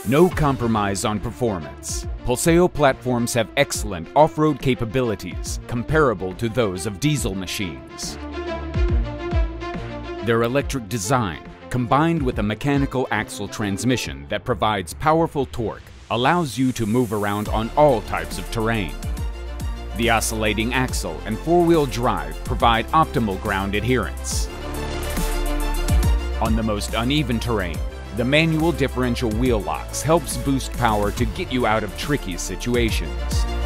No compromise on performance. PULSEO platforms have excellent off-road capabilities comparable to those of diesel machines. Their electric design, combined with a mechanical axle transmission that provides powerful torque, allows you to move around on all types of terrain. The oscillating axle and four-wheel drive provide optimal ground adherence. On the most uneven terrain, the manual differential wheel locks helps boost power to get you out of tricky situations.